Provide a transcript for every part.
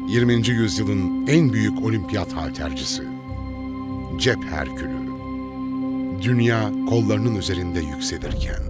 20. yüzyılın en büyük olimpiyat haltercisi. Cep Herkülü. Dünya kollarının üzerinde yükselirken.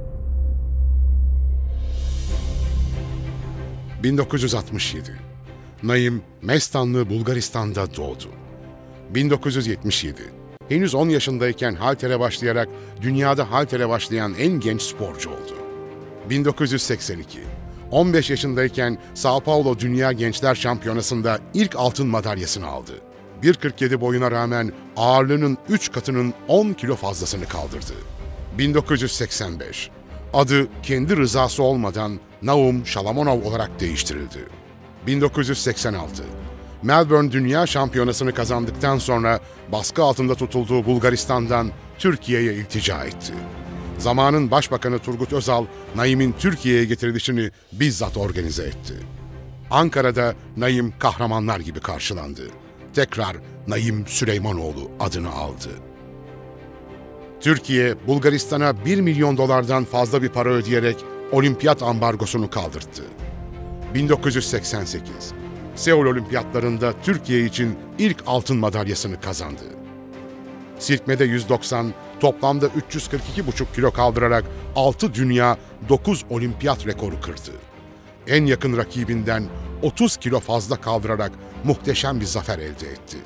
1967. Naim, Mestanlı Bulgaristan'da doğdu. 1977. Henüz 10 yaşındayken haltere başlayarak dünyada haltere başlayan en genç sporcu oldu. 1982. 15 yaşındayken Sao Paulo Dünya Gençler Şampiyonası'nda ilk altın madalyasını aldı. 1.47 boyuna rağmen ağırlığının 3 katının 10 kilo fazlasını kaldırdı. 1985. Adı kendi rızası olmadan Naum Shalamonov olarak değiştirildi. 1986. Melbourne Dünya Şampiyonası'nı kazandıktan sonra baskı altında tutulduğu Bulgaristan'dan Türkiye'ye iltica etti. Zamanın Başbakanı Turgut Özal, Naim'in Türkiye'ye getirilişini bizzat organize etti. Ankara'da Naim kahramanlar gibi karşılandı. Tekrar Naim Süleymanoğlu adını aldı. Türkiye, Bulgaristan'a 1 milyon dolardan fazla bir para ödeyerek olimpiyat ambargosunu kaldırttı. 1988. Seul Olimpiyatlarında Türkiye için ilk altın madalyasını kazandı. Silkmede 190, toplamda 342,5 kilo kaldırarak 6 dünya, 9 olimpiyat rekoru kırdı. En yakın rakibinden 30 kilo fazla kaldırarak muhteşem bir zafer elde etti.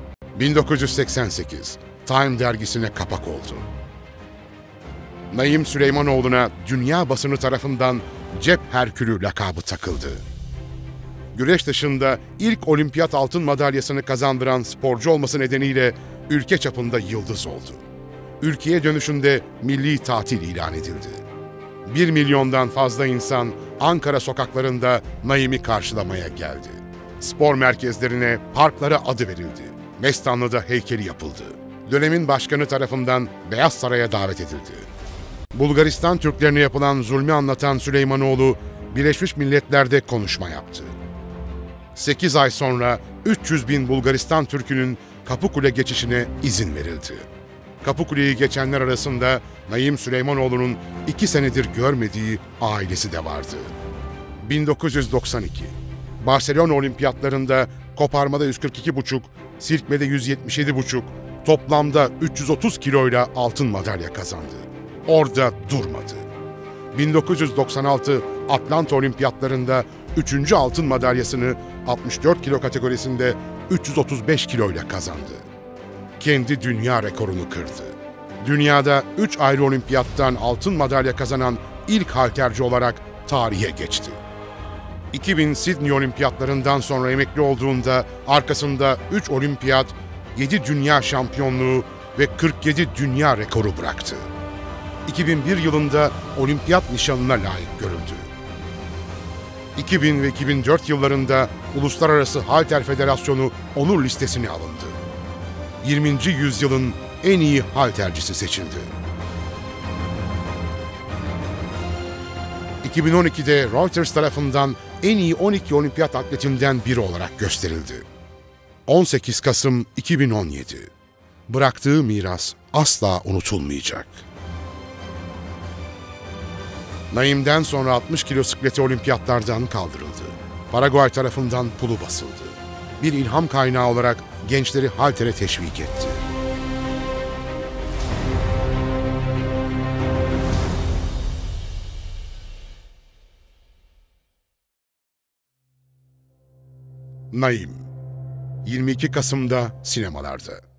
1988, Time dergisine kapak oldu. Naim Süleymanoğlu'na dünya basını tarafından Cep Herkülü lakabı takıldı. Güreş dışında ilk olimpiyat altın madalyasını kazandıran sporcu olması nedeniyle ülke çapında yıldız oldu. Ülkeye dönüşünde milli tatil ilan edildi. 1 milyondan fazla insan Ankara sokaklarında Naim'i karşılamaya geldi. Spor merkezlerine, parklara adı verildi. Mestanlı'da heykeli yapıldı. Dönemin başkanı tarafından Beyaz Saray'a davet edildi. Bulgaristan Türklerine yapılan zulmü anlatan Süleymanoğlu, Birleşmiş Milletler'de konuşma yaptı. 8 ay sonra 300 bin Bulgaristan Türk'ünün Kapıkule geçişine izin verildi. Kapıkule'yi geçenler arasında Naim Süleymanoğlu'nun 2 senedir görmediği ailesi de vardı. 1992. Barcelona Olimpiyatlarında koparmada 142,5, silkmede 177,5, toplamda 330 kiloyla altın madalya kazandı. Orada durmadı. 1996 Atlanta Olimpiyatlarında 3. altın madalyasını 64 kilo kategorisinde 335 kiloyla kazandı. Kendi dünya rekorunu kırdı. Dünyada 3 ayrı olimpiyattan altın madalya kazanan ilk halterci olarak tarihe geçti. 2000 Sydney Olimpiyatlarından sonra emekli olduğunda arkasında 3 olimpiyat, 7 dünya şampiyonluğu ve 47 dünya rekoru bıraktı. 2001 yılında olimpiyat nişanına layık görüldü. 2000 ve 2004 yıllarında Uluslararası Halter Federasyonu onur listesine alındı. 20. yüzyılın en iyi haltercisi seçildi. 2012'de Reuters tarafından en iyi 12 olimpiyat atletinden biri olarak gösterildi. 18 Kasım 2017. Bıraktığı miras asla unutulmayacak. Naim'den sonra 60 kilo sikleti olimpiyatlardan kaldırıldı. Paraguay tarafından pulu basıldı. Bir ilham kaynağı olarak gençleri haltere teşvik etti. Naim, 22 Kasım'da sinemalarda.